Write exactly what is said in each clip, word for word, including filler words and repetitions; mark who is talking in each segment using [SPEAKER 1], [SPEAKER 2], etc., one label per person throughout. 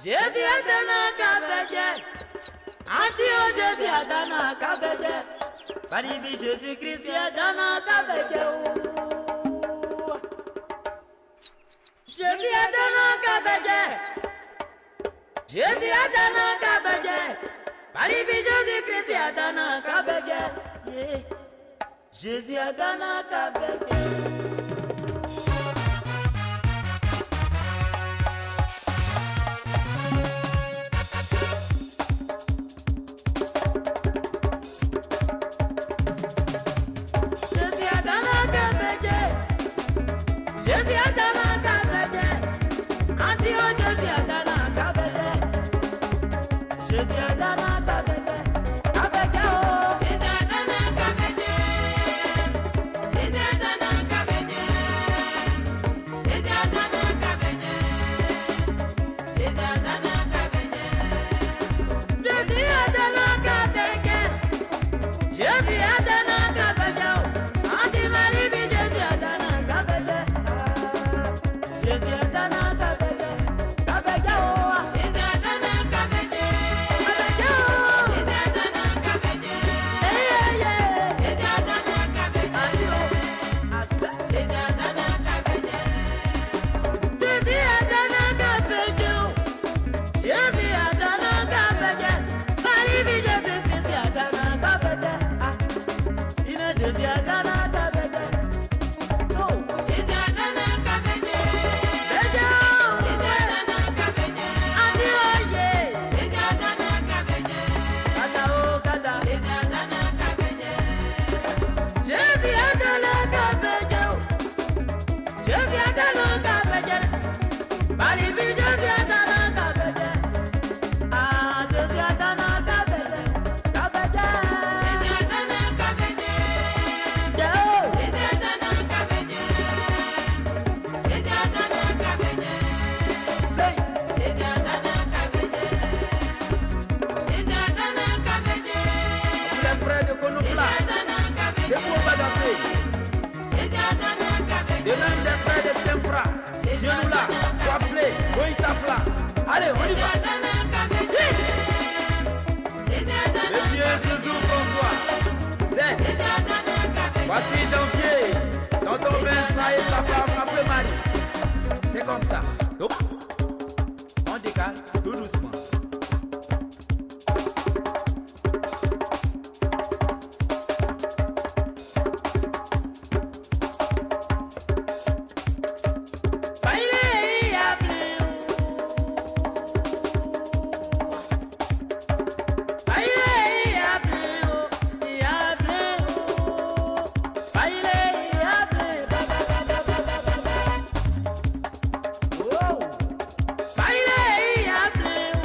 [SPEAKER 1] Jésus adana kabeje. Antio Jésus adana kabeje. Baribi Jésus Christ adana kabeje. Jésus adana kabeje. Jésus adana kabeje. Baribi Jésus Christ adana kabeje. Jésus adana kabeje.
[SPEAKER 2] Allez, on y va. Si. Monsieur Zouzou François. C'est. Voici janvier. Tonton Vincent et sa femme appelée Marie. C'est comme ça. Donc, on décale tout doucement.
[SPEAKER 1] Baile,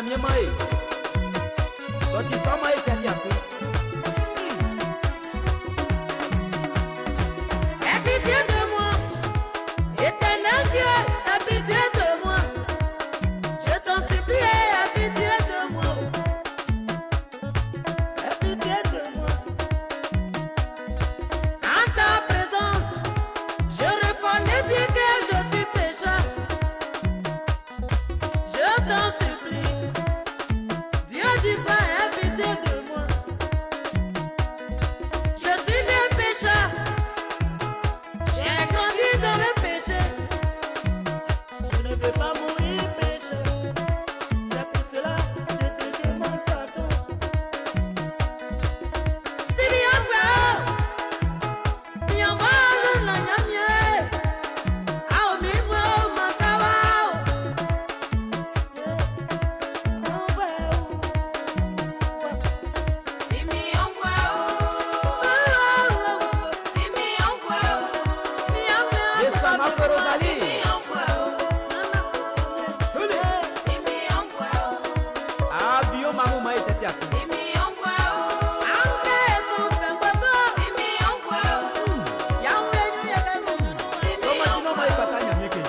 [SPEAKER 2] nyamie mai. Sorti sans mai tati asu.
[SPEAKER 1] Aie pitié de moi, éternel Dieu, aie pitié de moi. Je t'en supplie, aie pitié de moi. Aie pitié de moi. En ta présence, je reconnais bien que je suis pécheur. Je t'en supplie. Dieu dit ça, aie pitié de moi. Je suis un pécheur. J'ai grandi dans le péché. Je ne veux pas mourir pécheur. C'est pour cela que je te demande pardon. Si mi envoie, mi envoie le lanyamie. Ah, mi moi, ma kawa. Si mi envoie, si mi envoie, mi envoie.
[SPEAKER 2] Et ça m'a fait Rosalie. Soulé. Ah, bio maman mai tati asu. Soma tino mai pata nyamie ke.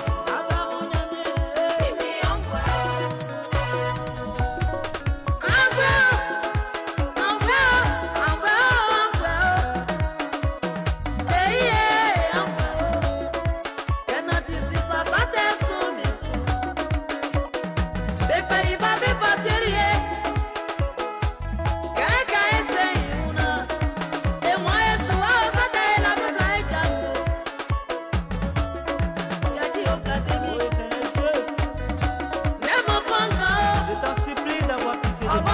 [SPEAKER 2] Je t'en supplie d'avoir pitié de moi.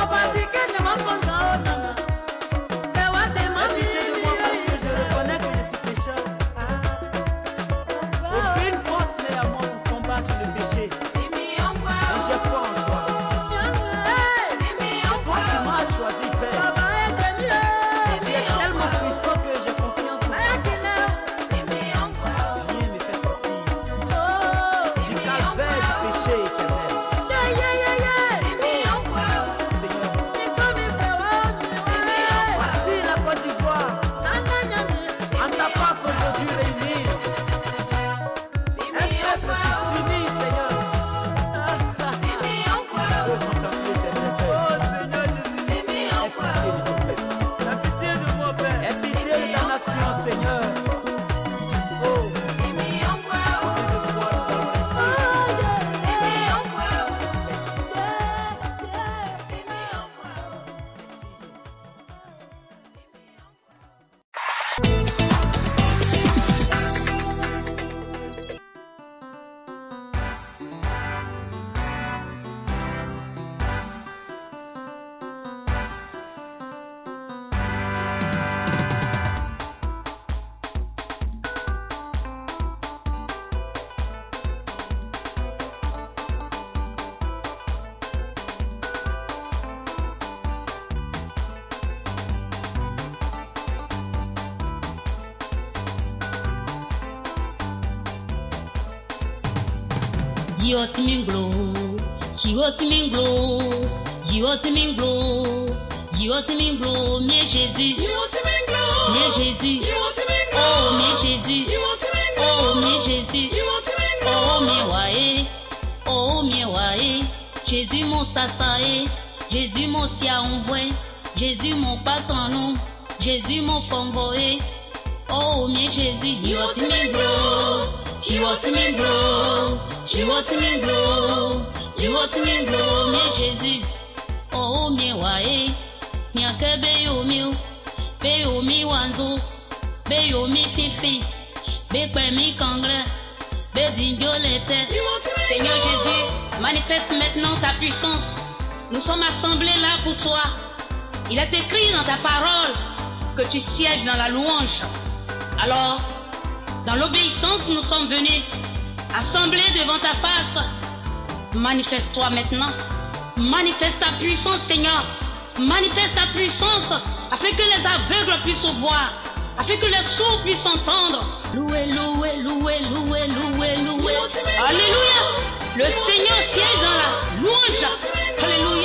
[SPEAKER 2] Aie pitié de moi parce que je reconnais que je suis pécheur. Aucune force n'est à moi pour combattre le péché. Mais j'ai foi en toi. C'est toi qui m'as choisi, Père. Tu es tellement puissant que j'ai confiance en toi. Viens me faire sortir du calvaire du péché éternel. Seigneur, voici la Côte d'Ivoire en ta face aujourd'hui réunie. Un peuple qui s'unit, Seigneur. Oh, contempler éternel Père. Aie pitié de ton peuple. Aie pitié de moi, Père. Aie pitié de ta nation, Seigneur. Oh, combien de fois nous allons rester.
[SPEAKER 3] Yiwotiminglo, Yiwotiminglo, Yiwotiminglo, Yiwotiminglo, mien Jésus, mien Jésus, oh mien Jésus, oh mien Jésus, oh mien wae, oh mien wae, Jésus mon sasae, Jésus mon sia envoie, Jésus mon passant Jésus mon fongoe, oh mien Jésus, Yiwotiminglo, Yiwotiminglo, Yiwotiminglo, Yiwotiminglo, mien Jésus, oh mien wae, mien kebe yo miu, be yo mi wanzo, be yo mi fifi, be kwe mi kangre, be zingyo lete. Seigneur Jésus, manifeste maintenant ta puissance. Nous sommes assemblés là pour toi. Il est écrit dans ta parole que tu sièges dans la louange. Alors, dans l'obéissance, nous sommes venus assemblés devant ta face. Manifeste-toi maintenant. Manifeste ta puissance, Seigneur. Manifeste ta puissance afin que les aveugles puissent voir, afin que les sourds puissent entendre. Loué, loué, loué, loué, loué, loué. Alléluia. Le Seigneur siège dans la louange. Alléluia.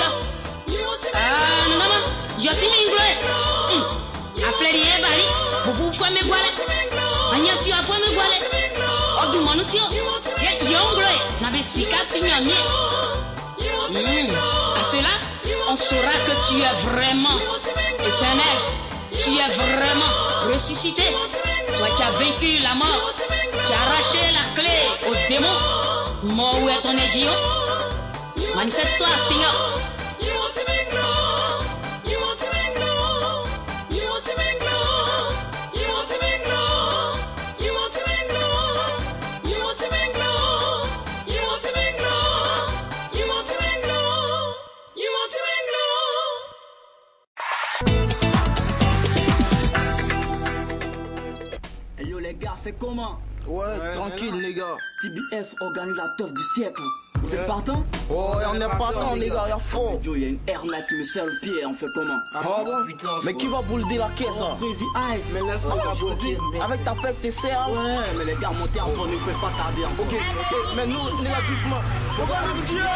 [SPEAKER 3] Yoti mingloe. Afleri e bari. Bubu fwa me gwale. Anya si afwa me gwale. Odu manutio. Ye yongloe. Na be sikati nyamie. À cela, on saura que tu es vraiment éternel. Tu es vraiment ressuscité. Toi qui as vaincu la mort. Tu as arraché la clé au démon. Mort, où est ton aiguillon? Manifeste-toi, Seigneur.
[SPEAKER 4] C'est comment?
[SPEAKER 5] Ouais, ouais, tranquille ouais, les gars.
[SPEAKER 4] T B S organise la teuf du siècle. Vous ouais. êtes partants?
[SPEAKER 5] Ouais, on est partants les gars, y'a faux.
[SPEAKER 4] Il y a une hermette qui me serre le pied, on fait comment?
[SPEAKER 5] Ah, ah bon? Putain, mais qui va boulder la caisse hein?
[SPEAKER 4] Crazy Ice.
[SPEAKER 5] Mais laisse moi bloquer. Avec ta fête t'es serre.
[SPEAKER 4] Ouais, mais les gars montez en fond, ne fait pas tarder encore.
[SPEAKER 5] Ok, ok, mais nous, les gars doucement. On va le tuer.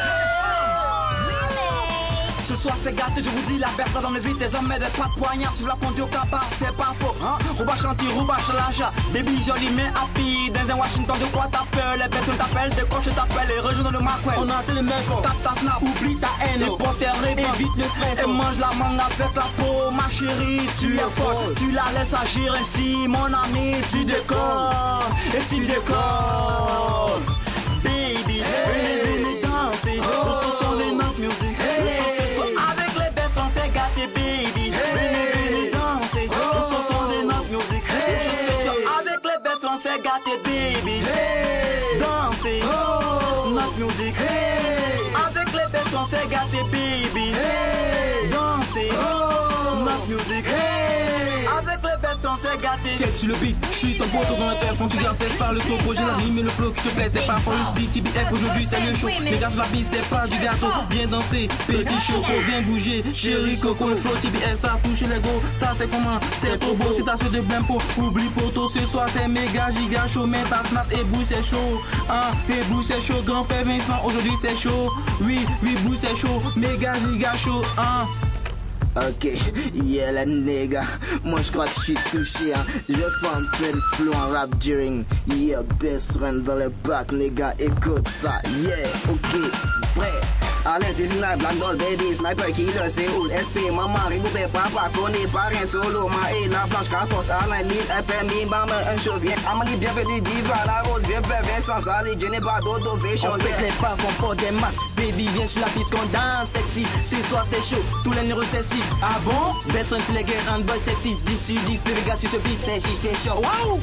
[SPEAKER 4] Ce soir c'est gâté, je vous dis la verta dans le vide, des hommes mais des pas de poignard sur la conduite au cabas, c'est pas faux, hein. Rouba chantier, rouba chalanja, baby joli mais happy, dans un Washington de quoi t'appelles, les personnes t'appellent, des coachs t'appellent, et rejoins dans le Macwell.
[SPEAKER 5] On a hâte les mecs,
[SPEAKER 4] tape ta snap, oublie ta haine, les porteurs évite le stress, et mange la mangue avec la peau, ma chérie, tu es forte, tu la laisses agir ainsi, mon ami, tu décolles, et tu décolles, baby, venez, venez danser, ce sont les notes music. Avec les belles on s'est gâté baby. Venez, venez danser. Tous ce sont des notes music. Avec les belles on s'est gâté baby. Danser. Note music. Avec les belles on s'est gâté baby. Danser. Note music. Avec les belles on s'est gâté.
[SPEAKER 6] Check sur le beat, je suis ton poteau dans le téléphone, tu gardes c'est ça le topo, j'ai la rime et le flow qui te plaît, c'est pas pour le style T B F aujourd'hui c'est le show, les gars sur la piste c'est pas du gâteau, viens danser, petit choco, viens bouger, chéri coco, le flow T B S ça touche les go, ça c'est comment, c'est trop beau, si t'as fait de blimpo, oublie poto, ce soir c'est méga giga chaud, mais ta snap et bouille c'est chaud, hein, et bouille c'est chaud, grand frère Vincent, aujourd'hui c'est chaud, oui, oui bouille c'est chaud, méga giga chaud, hein.
[SPEAKER 5] Ok, yeah la nigga, moi je crois que je suis touché hein. Je vais faire un peu de flow en rap during. Yeah, best friend dans le bac nigga, écoute ça, yeah, ok, prêt. Allez, c'est snipe, black doll baby, sniper killer, c'est oul, S P, maman, rigoupé, papa, connaît pas rien solo, ma et la blanche, quatorze, Alain, mille, F M, mi, maman, un show, viens, Amélie, bienvenue, diva, la rose, viens faire Vincent, Sali, Jenny, Bado, Dovation, on fait les pas, on porte des masques, baby, viens sur la piste, qu'on danse, sexy, ce soir c'est chaud, tous les nerfs sexy, ah bon? Best friend, les gars, un boy sexy, dix sur dix, plus les gars sur ce beat, c'est chic, c'est chaud, waouh!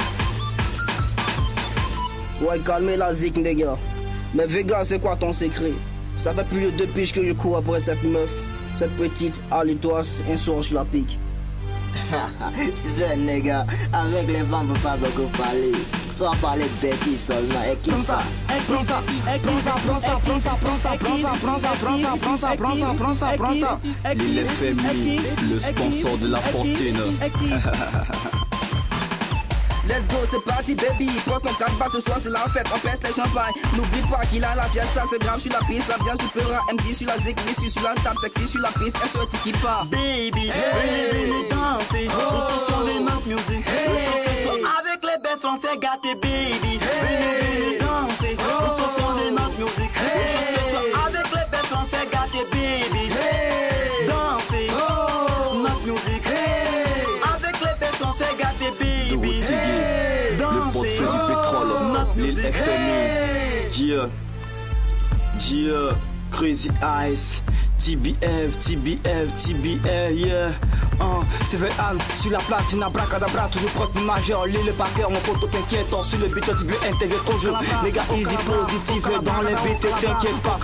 [SPEAKER 5] Ouais, calmez la zik, les gars, mais Vega, c'est quoi ton secret? Ça fait plus de deux piges que je cours après cette meuf, cette petite alitoise, un soir je la pique. C'est ça, les gars, avec les vents, on peut pas beaucoup parler. Toi, parler de bêtises seulement, et qui ça?
[SPEAKER 4] Prends ça, prends ça, prends ça, prends ça, prends ça, prends ça, prends ça, prends ça, prends ça, prends ça, prends ça, prends ça.
[SPEAKER 7] L'I F M I, le sponsor de la fortune.
[SPEAKER 5] Let's go, c'est parti baby, prends ton quatre bas ce soir c'est la fête, on pète les champagnes. N'oublie pas qu'il a la fiesta, c'est grave sur la piste, la viande tu feras M D sur la zik, Missu sur la table, sexy sur la piste, S O T qui part.
[SPEAKER 4] Baby, venez, venez danser, tous ce sont les notes music. Ce soir avec les belles on s'est gâté baby. Venez, venez danser, tous ce sont les notes music. Ce soir avec les belles on s'est gâté baby. Danser, note music. Avec les belles on s'est gâté baby.
[SPEAKER 7] Le portefeuille du pétrole, l'île F M I, Dieu, Dieu, Crazy Ice, T B F, T B F, T B F, yeah. Uh, c'est vrai, Al, sur la platine, abracadabra, toujours propre majeur, l'île le parqueur, mon poteau t'inquiète, sur le beat, tu veux intégrer ton jeu. Les gars, easy, positif, dans les beats, t'inquiète pas.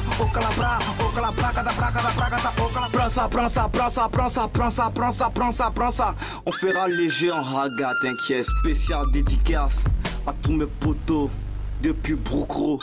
[SPEAKER 7] Prends ça, prends ça, prends ça, prends ça, prends ça, prends ça, prends ça, prends ça. On fera léger en raga, t'inquiète, spécial dédicace à tous mes potos depuis Broukro.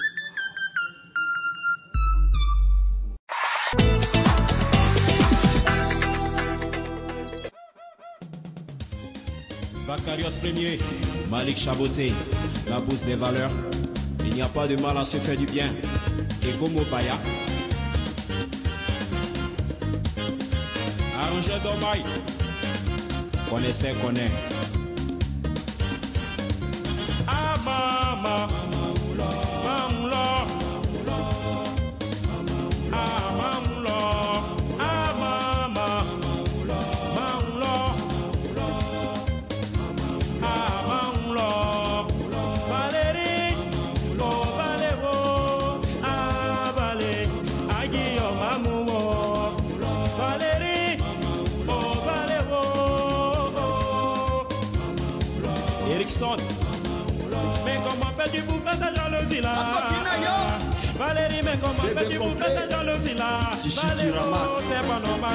[SPEAKER 8] Bakarios Premier, Malik Chaboté, la bourse des valeurs. Il n'y a pas de mal à se faire du bien. Et Gomo Baya. Arrangé d'Omaï. Connaissez, connaît. Ah, maman.
[SPEAKER 1] Mais comment fais-tu pour faire ta jalousie là? Valérie, mais comment fais-tu pour faire ta jalousie là? Valérie, c'est pas normal.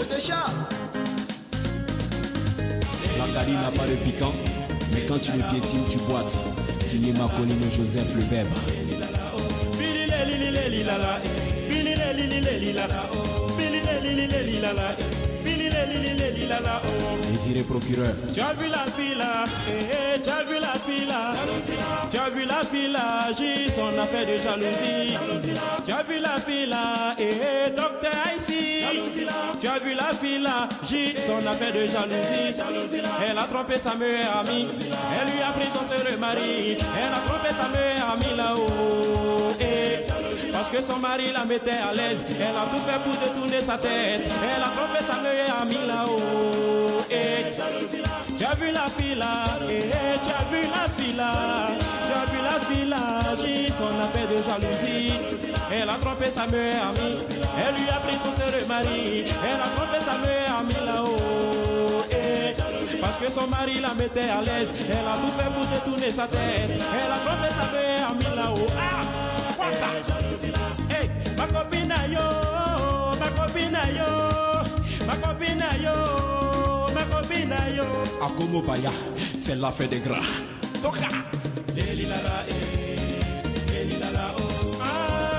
[SPEAKER 8] La Cali n'a pas de piquant, mais quand tu le piétines, tu boites. Signé Macolino Joseph le Verbe.
[SPEAKER 1] Billy Lili Lili Lala, Billy Lili Lili Lala, Billy Lili Lili Lala, Billy Lili Lili Lala.
[SPEAKER 8] Désiré procureur.
[SPEAKER 1] Tu as vu la fille là, eh, tu as vu la fille là, tu as vu la fille là, j'ai son affaire de jalousie. Tu as vu la fille là, eh, docteur ici. Tu as vu la fille là, j'ai son affaire de jalousie. Elle a trompé sa meilleure amie, elle lui a pris son seul mari. Elle a trompé sa meilleure amie là-haut, eh, parce que son mari la mettait à l'aise. Elle a tout fait pour détourner sa tête. Elle a trompé sa meilleure amie là-haut, eh. Tu as vu la fille là, eh, tu as vu la fille là, tu as vu la fille là, j'ai son affaire de jalousie. Elle a trompé sa meilleure amie, elle lui a pris son seul mari. Elle a trompé sa meilleure amie là-haut, eh, parce que son mari la mettait à l'aise. Elle a tout fait pour détourner sa tête. Elle a trompé sa meilleure amie là-haut. Ah, quoi ça? Hey, ma copine yo, ma copine yo, ma copine yo, ma copine yo.
[SPEAKER 8] Akomo Baya, c'est l'affaire des gras.
[SPEAKER 1] Toka. Leli lala eh, leli lala oh. Ah,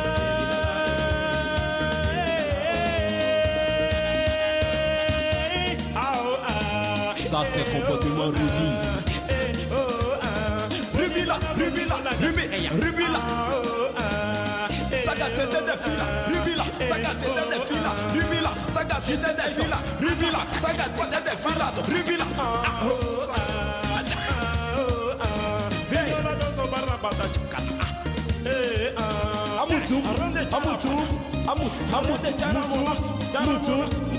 [SPEAKER 1] eh, eh, ah oh ah.
[SPEAKER 8] Ça c'est comportement Ruby.
[SPEAKER 1] Eh, oh ah. Ruby là, Ruby là, Ruby, Ruby là. Oh ah.
[SPEAKER 6] Saga tête de fila, Ruby là, saga tête de fila, Ruby là, saga tête de fila, Ruby là, saga tête de fila, Ruby là. Amutu, Amutu, Amutu, Amutu, Amutu, Amutu,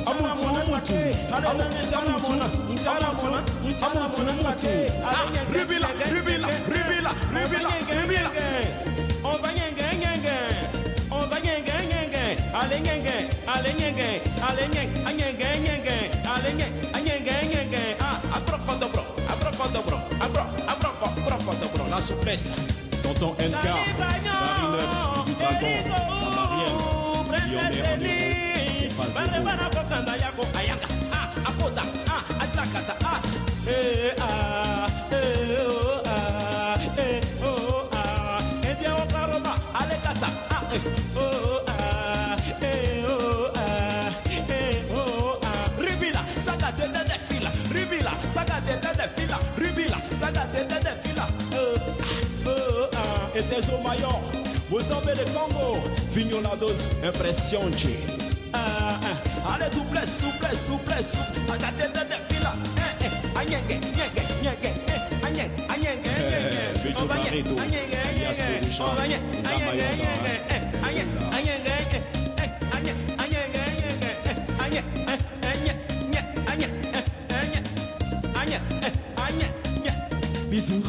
[SPEAKER 6] Amutu, Amutu, Ruby là, Ruby là, Ruby là, Ruby là, Ruby là.
[SPEAKER 1] On va yengen yengen, on va yengen yengen, allez yengen, allez yengen, allez yengen, yengen yengen, allez yengen, yengen yengen. Ah, abracadabra, abracadabra, abra, abracadabra,
[SPEAKER 8] La souplesse. Tonton N K, Paris neuf, du Dragon, en Marielle, Lyonnais en héros, c'est pas zéro.
[SPEAKER 1] Ah, apoda, ah, adrakata, ah, eh, ah, eh, oh, ah, eh, oh, ah, India o karoba, alekata, ah, eh, oh, ah, eh, oh, ah, eh, oh, ah, Ribila, saga de de de fila, Ribila, saga de de de fila, Ribila, saga de de de fila, oh, oh, ah,
[SPEAKER 8] Et des eaux mayor, Mozambique le Congo, Vignolados, impression G.
[SPEAKER 1] Ah, ah, allez, souplesse, souplesse, souplesse, regardez de fila, eh, eh, anyenge, nyenge, nyenge, eh, anyenge, anyenge, nyenge, on va nyenge, anyenge, nyenge, on va nyenge, anyenge, nyenge, eh, anyenge, anyenge, eh, anyenge, anyenge, nyenge, eh, anyenge, eh, anyenge, nye, anyenge, eh, anyenge, anyenge, eh, anyenge, nye.
[SPEAKER 8] Bisous.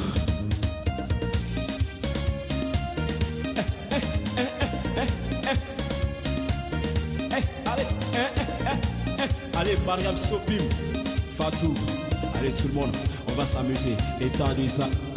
[SPEAKER 8] Allez, Mariam Sopim, Fatou, allez tout le monde, on va s'amuser. État des